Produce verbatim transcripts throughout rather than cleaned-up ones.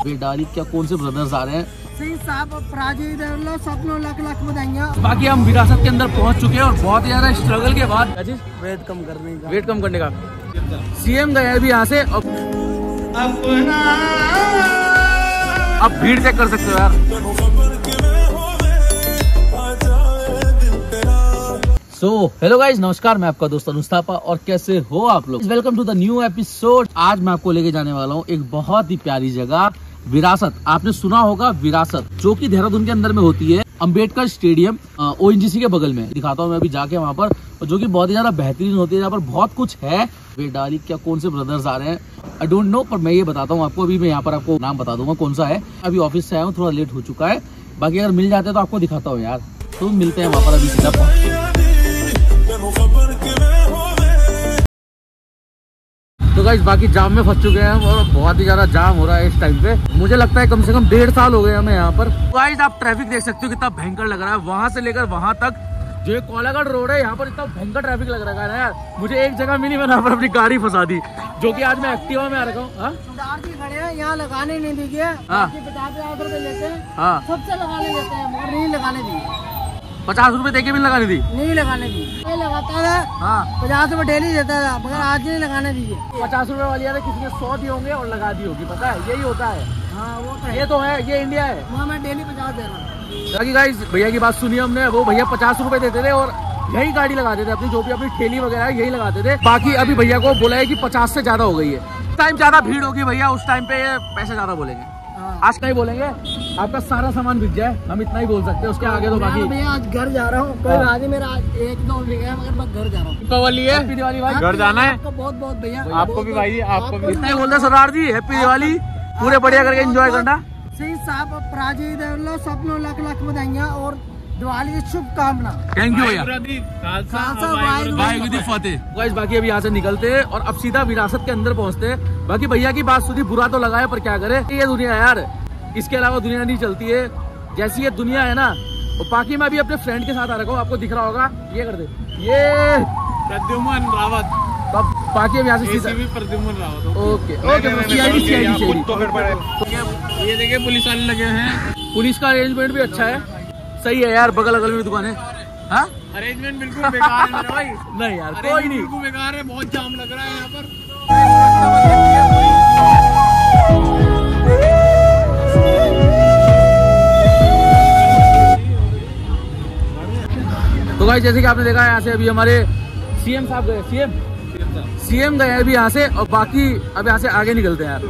बेडाली क्या कौन से ब्रदर्स आ रहे हैं? सिंह साहब सपनों लाख लाख बधाइयां। बाकी हम विरासत के अंदर पहुंच चुके हैं और बहुत ही ज्यादा स्ट्रगल के बाद वेट कम करने का वेट कम करने का सीएम गए अभी यहाँ से। अब अब भीड़ चेक कर सकते हो यार। सो हेलो गाइज, नमस्कार, मैं आपका दोस्त अनुस्थापा और कैसे हो आप लोग। Welcome to the new episode. आज मैं आपको लेके जाने वाला हूँ एक बहुत ही प्यारी जगह, विरासत। आपने सुना होगा विरासत, जो कि देहरादून के अंदर में होती है, अंबेडकर स्टेडियम ओएनजीसी के बगल में। दिखाता हूँ मैं अभी जाके वहाँ पर, जो कि बहुत ही ज्यादा बेहतरीन होती है। यहाँ पर बहुत कुछ है। बेडाली क्या कौन से ब्रदर्स आ रहे हैं आई डोंट नो, पर मैं ये बताता हूँ आपको। अभी मैं यहाँ पर आपको नाम बता दूंगा कौन सा है। अभी ऑफिस से आया हूँ, थोड़ा लेट हो चुका है। बाकी अगर मिल जाते हैं तो आपको दिखाता हूँ यार। तो मिलते हैं वहाँ पर अभी सीधा पहुँच। तो गाइस बाकी जाम में फंस चुके हैं और बहुत ही ज्यादा जाम हो रहा है इस टाइम पे। मुझे लगता है कम से कम डेढ़ साल हो गए हमें यहाँ पर। गाइस आप ट्रैफिक देख सकते हो कितना भयंकर लग रहा है। वहां से लेकर वहां तक जो कोलागढ़ रोड है, यहाँ पर इतना भयंकर ट्रैफिक लग रहा है ना यार। मुझे एक जगह मिली, मैंने यहाँ पर अपनी गाड़ी फंसा दी, जो कि आज मैं एक्टिवा में आ रखा हूँ। खड़े हैं यहाँ, लगाने नहीं दीजिए। पचास पचास रुपए लेते हैं, हाँ सबसे लगाने देते हैं, मगर नहीं लगाने दी। पचास रुपए देके भी लगाने दी, नहीं लगाने दी। ये लगाता था, हाँ पचास रुपए डेली देता था, मगर आज नहीं लगाने दीजिए। पचास रुपए वाली यार किसी ने सौ दिए होंगे और लगा दी होगी, पता है, यही होता है। हाँ वो तो है, ये तो है, ये इंडिया है। वहाँ मैं डेली पचास दे रहा हूँ। गाइस भैया की बात सुनिए हमने। वो भैया पचास रुपए देते थे और यही गाड़ी लगाते थे अपनी, जो भी अपनी ठेली वगैरह यही लगाते थे। बाकी अभी भैया को बोला है कि पचास से ज्यादा हो गई है। उस टाइम ज्यादा भीड़ होगी भैया, उस टाइम पे पैसे ज्यादा बोलेंगे। आज नहीं बोलेंगे, आपका सारा सामान बिक जाए, हम इतना ही बोल सकते हैं। उसके आगे तो बाकी भैया आज घर जा रहा हूँ, कोई आज मेरा एक दो बिक गया, मगर मैं घर जा रहा हूँ। दीपावली है, हैप्पी दिवाली भाई। घर जाना है। आपको बहुत बहुत भैया, आपको भी भाई, आपको भी इतना ही बोलते सरदार जी। हैप्पी दिवाली, पूरे बढ़िया करके एंजॉय करना। सिंह साहब प्राजी सपनों लाख लाख बधाइयां और दिवाली की शुभकामना। थैंक यू भैया। बाकी अभी यहाँ से निकलते हैं और अब सीधा विरासत के अंदर पहुँचते हैं। बाकी भैया की बात सुनी, बुरा तो लगा है, पर क्या करे, ये दुनिया यार, इसके अलावा दुनिया नहीं चलती है। जैसी ये दुनिया है ना। और बाकी मैं अभी अपने फ्रेंड के साथ आ रखा हूँ, आपको दिख रहा होगा, ये कर दे, ये प्रद्युमन रावत। अब बाकी अब यहाँ से सीधा प्रद्युमन रावत। ओके ओके, ये देखिए पुलिस वाले लगे हैं। पुलिस का अरेंजमेंट भी अच्छा है, सही है यार। बगल अगल में दुकान है। हाँ अरेंजमेंट बिल्कुल बेकार है मेरा भाई। नहीं यार कोई नहीं, बिल्कुल बेकार है, बहुत जाम लग रहा है यहाँ पर। तो भाई जैसे कि आपने देखा है, यहाँ से अभी हमारे सीएम साहब गए, सीएम सीएम गए अभी यहाँ से। और बाकी अब यहाँ से आगे निकलते हैं यार।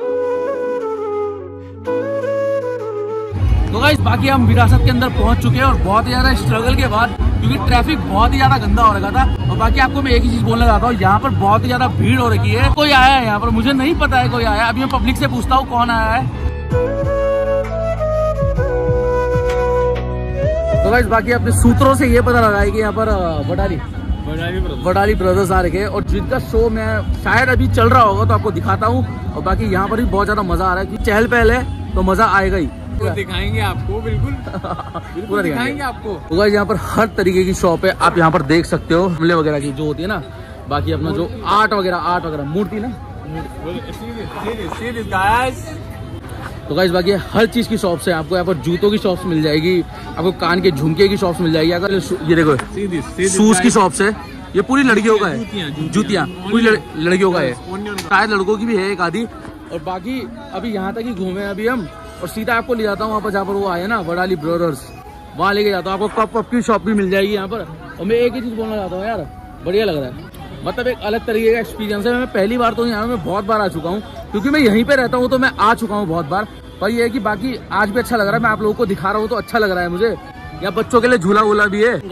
तो गाइस बाकी हम विरासत के अंदर पहुंच चुके हैं और बहुत ही ज्यादा स्ट्रगल के बाद, क्योंकि ट्रैफिक बहुत ही ज्यादा गंदा हो रखा था। और बाकी आपको मैं एक ही चीज बोलना चाहता हूँ, यहाँ पर बहुत ही ज्यादा भीड़ हो रखी है। कोई आया है यहाँ पर, मुझे नहीं पता है कोई आया है। अभी मैं पब्लिक से पूछता हूँ कौन आया है। तो गाइस बाकी अपने सूत्रों से ये पता लगा है कि यहाँ पर वडाली वडाली ब्रदर्स आ रखे, और जिनका शो मैं शायद अभी चल रहा होगा तो आपको दिखाता हूँ। और बाकी यहाँ पर भी बहुत ज्यादा मजा आ रहा है, कि चहल पहल है तो मजा आएगा ही। दिखाएंगे आपको, बिल्कुल पूरा दिखाएंगे आपको। तो गाइस यहाँ पर हर तरीके की शॉप है, आप यहाँ पर देख सकते हो, हमले वगैरह की जो होती है ना। बाकी अपना जो आर्ट वगैरह आर्ट वगैरह मूर्ति ना। तो गाइस बाकी हर चीज की शॉप्स है। आपको यहाँ पर जूतों की शॉप्स मिल जाएगी, आपको कान के झुमके की शॉप्स मिल जाएगी। अगर ये देखो शूज की शॉप्स है, ये पूरी लड़कियों का है, जूतियाँ पूरी लड़कियों का है, शायद लड़कों की भी है एक आधी। और बाकी अभी यहाँ तक ही घूमे अभी हम, और सीधा आपको ले जाता हूँ वहाँ पर जहाँ पर वो आए ना वडाली ब्रदर्स, वहाँ लेके जाता हूँ। आपको कप कप की शॉप भी मिल जाएगी यहाँ पर। और मैं एक ही चीज बोलना चाहता हूँ यार, बढ़िया लग रहा है, मतलब एक अलग तरीके का एक्सपीरियंस है। मैं पहली बार तो यहाँ मैं बहुत बार आ चुका हूँ, क्योंकि मैं यहीं पे रहता हूँ, तो मैं आ चुका हूँ बहुत बार। पर ये है कि बाकी आज भी अच्छा लग रहा है, मैं आप लोगों को दिखा रहा हूँ तो अच्छा लग रहा है मुझे। यहाँ बच्चों के लिए झूला वूला भी है।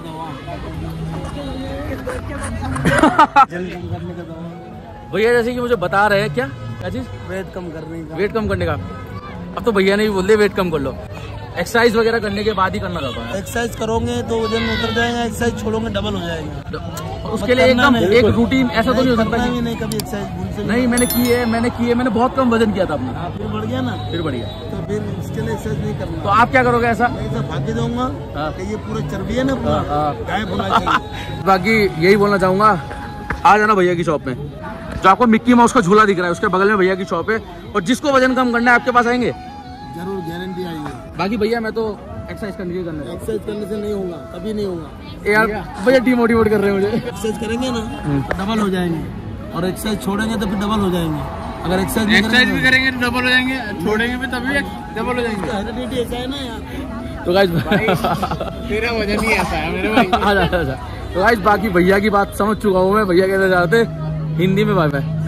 भैया जैसे कि मुझे बता रहे हैं, क्या क्या चीज, वेट कम करने का वेट कम करने का। अब तो भैया ने भी बोल दिया वेट कम कर लो। एक्सरसाइज वगैरह करने के बाद ही करना रहता है। एक्सरसाइज करोगे तो वजन उतर जाएगा, एक्सरसाइज छोड़ोगे डबल हो जाएगा। उसके लिए एकदम एक रूटीन ऐसा तो नहीं हो सकता। नहीं कभी एक्सरसाइज नहीं मैंने की है, मैंने की है, मैंने बहुत कम वजन किया था अपना। फिर बढ़ गया ना, फिर बढ़ गया। तो फिर इसके लिए एक्सरसाइज नहीं करना। तो आप क्या करोगे ऐसा? ऐसा भाग्य दूंगा कि ये पूरा चर्बी है ना, पूरा गायब होना चाहिए। बाकी यही बोलना चाहूंगा, आ जाना भैया की शॉप में। जो आपको मिक्की माउस का झूला दिख रहा है उसके बगल में भैया की शॉप है। और जिसको वजन कम करना है आपके पास आएंगे, जरूर गारंटी आएगी। बाकी भैया मैं तो एक्सरसाइज करने के करना है। एक्सरसाइज करने से नहीं होगा, कभी नहीं होगा यार। भैया डिमोटिवेट कर रहे हैं मुझे। एक्सरसाइज करेंगे ना तो डबल हो जाएंगे, और एक्सरसाइज छोड़ेंगे तो फिर डबल हो जाएंगे। अगर एक्सरसाइज एक्सरसाइज भी करेंगे तो डबल हो जाएंगे, छोड़ेंगे भी तभी डबल हो जाएंगे। हेरिडिटी ऐसा है ना यार। तो गाइस मेरा वजन ही ऐसा है मेरे भाई। अच्छा अच्छा। तो गाइस बाकी भैया की बात समझ चुका हूँ मैं। भैया कहते जाते हिंदी में बाय बाय।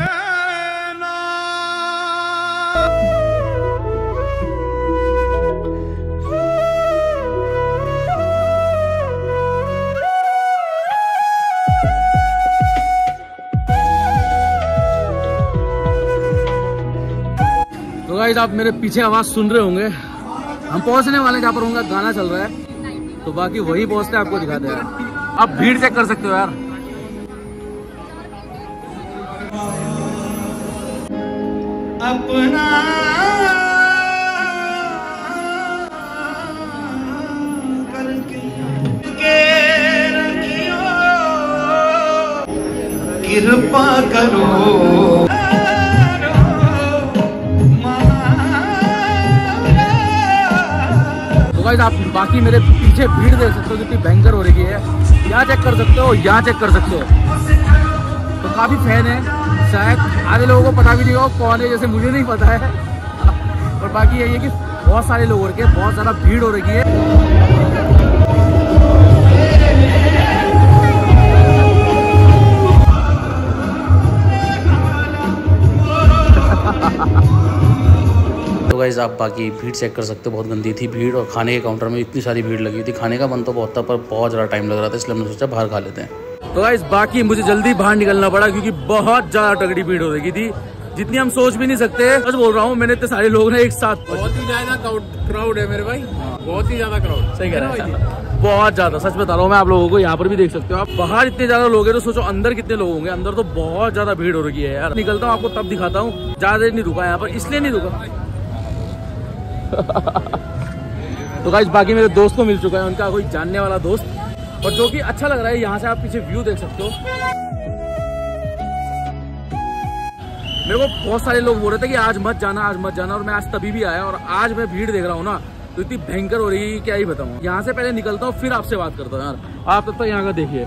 तो गाइस आप मेरे पीछे आवाज सुन रहे होंगे, हम पहुंचने वाले जहाँ पर होंगे, गाना चल रहा है। तो बाकी वही पहुंचते आपको दिखाते हैं यार। आप भीड़ चेक कर सकते हो यार। अपना कृपा करो। तो गाइस आप बाकी मेरे पीछे भीड़ देख सकते हो कितनी भयंकर हो रही है। यहाँ चेक कर सकते हो, यहाँ चेक कर सकते हो। तो काफी फैन है, शायद आधे लोगों को पता भी नहीं होगा कौन है, जैसे मुझे नहीं पता है। और बाकी यही है कि बहुत सारे लोग हो रखे हैं, बहुत ज्यादा भीड़ हो रही है। तो गाइस आप बाकी भीड़ चेक कर सकते हो, बहुत गंदी थी भीड़। और खाने के काउंटर में इतनी सारी भीड़ लगी थी। खाने का मन तो बहुत था पर बहुत ज़्यादा टाइम लग रहा था, इसलिए हमने सोचा बाहर खा लेते हैं। तो गाइस बाकी मुझे जल्दी बाहर निकलना पड़ा क्योंकि बहुत ज़्यादा तगड़ी भीड़ हो रही थी, जितनी हम सोच भी नहीं सकते। बस बोल रहा हूँ, मैंने इतने सारे लोग ने एक साथ। बहुत ही ज्यादा क्राउड है मेरे भाई, बहुत ही ज्यादा क्राउड। सही कह रहे हैं, बहुत ज्यादा। सच बता रहा हूँ मैं आप लोगों को, यहाँ पर भी देख सकते हो आप। बाहर इतने ज्यादा लोग हैं तो सोचो अंदर कितने लोग होंगे। अंदर तो बहुत ज्यादा भीड़ हो रही है यार। निकलता हूँ आपको तब दिखाता हूँ, ज्यादा देर नहीं रुका यहाँ पर, इसलिए नहीं रुका। तो गाइस बाकी मेरे दोस्त को मिल चुका है, उनका कोई जानने वाला दोस्त, और जो कि अच्छा लग रहा है। यहाँ से आप पीछे व्यू देख सकते हो। मेरे को बहुत सारे लोग बोल रहे थे कि आज मत जाना, आज मत जाना, और मैं आज तभी भी आया। और आज मैं भीड़ देख रहा हूँ ना, तो इतनी भयंकर हो रही है, क्या ही बताऊँ। यहाँ से पहले निकलता हूँ फिर आपसे बात करता हूँ यार। आप तब तक यहाँ का देखिए।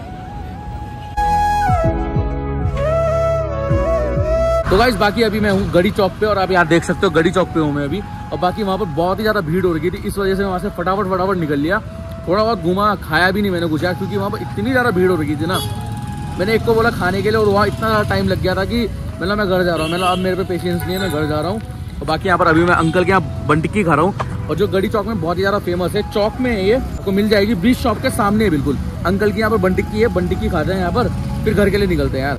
तो गाइस बाकी अभी मैं हूँ गढ़ी चौक पे, और आप यहाँ देख सकते हो गढ़ी चौक पे हूँ मैं अभी। और बाकी वहाँ पर बहुत ही ज़्यादा भीड़ हो रही थी, इस वजह से मैं वहाँ से फटाफट फटाफट निकल लिया। थोड़ा बहुत घूमा, खाया भी नहीं मैंने कुछ यार, क्योंकि वहाँ पर इतनी ज़्यादा भीड़ हो रही थी ना। मैंने एक को बोला खाने के लिए, और वहाँ इतना ज़्यादा टाइम लग गया था कि मतलब मैं घर जा रहा हूँ। मतलब अब मेरे पे पेशेंस नहीं है, मैं घर जा रहा हूँ। और बाकी यहाँ पर अभी मैं अंकल के यहाँ बन टिक्की खा रहा हूँ, और जो गढ़ी चौक में बहुत ही ज़्यादा फेमस है। चौक में है ये, आपको मिल जाएगी ब्रिज शॉप के सामने है बिल्कुल। अंकल की यहाँ पर बन टिक्की है, बन टिक्की खाते हैं यहाँ पर, फिर घर के लिए निकलते हैं यार।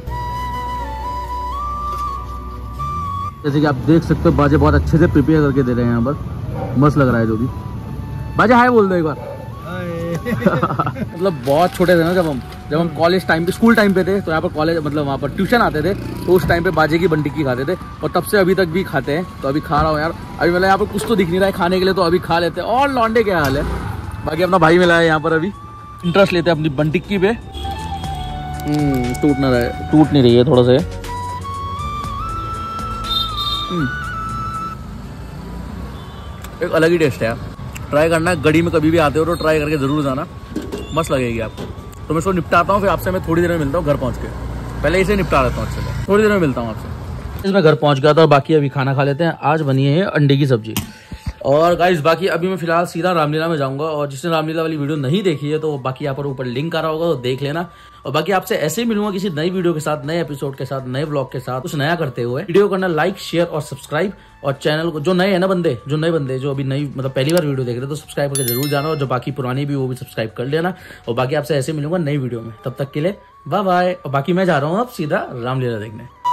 जैसे कि आप देख सकते हो बाजे बहुत अच्छे से प्रिपेयर करके दे रहे हैं यहाँ पर, मस्त लग रहा है जो भी। बाजे हाय बोल दो एक बार। मतलब बहुत छोटे थे ना जब हम जब हम कॉलेज टाइम पे, स्कूल टाइम पे थे, तो यहाँ पर कॉलेज मतलब वहाँ पर ट्यूशन आते थे, तो उस टाइम पे बाजे की बन टिक्की खाते थे, और तब से अभी तक भी खाते हैं। तो अभी खा रहा हूँ यार। अभी मतलब यहाँ पर कुछ तो दिख नहीं रहा है खाने के लिए, तो अभी खा लेते हैं। और लौंडे क्या हाल है। बाकी अपना भाई मिला है यहाँ पर, अभी इंटरेस्ट लेते हैं अपनी बन टिक्की पे। टूट ना रहा टूट नहीं रही है थोड़ा सा। एक अलग ही टेस्ट है यार, ट्राई करना है। गढ़ी में कभी भी आते हो तो ट्राई करके जरूर जाना, मस्त लगेगी आपको। तो मैं इसको निपटाता हूँ, फिर आपसे मैं थोड़ी देर में मिलता हूँ घर पहुँच के। पहले इसे निपटा लेता हूँ, अच्छे थोड़ी देर में मिलता हूँ आपसे। इसमें घर पहुँच गया था, और बाकी अभी खाना खा लेते हैं। आज बनी है अंडे की सब्जी। और गाइस बाकी अभी मैं फिलहाल सीधा रामलीला में जाऊंगा, और जिसने रामलीला वाली वीडियो नहीं देखी है तो बाकी यहाँ पर ऊपर लिंक आ रहा होगा, तो देख लेना। और बाकी आपसे ऐसे ही मिलूंगा किसी नई वीडियो के साथ, नए एपिसोड के साथ, नए व्लॉग के साथ, कुछ नया करते हुए। वीडियो करना लाइक, शेयर और सब्सक्राइब। और चैनल को जो नए है ना बंदे, जो नए बंदे जो अभी नई मतलब पहली बार वीडियो देख रहे हैं, तो सब्सक्राइब करके जरूर जाना। और जो बाकी पुरानी भी वो भी सब्सक्राइब कर लेना। और बाकी आपसे ऐसे मिलूंगा नई वीडियो में, तब तक के लिए बाय बाय। और बाकी मैं जा रहा हूँ अब सीधा रामलीला देखने।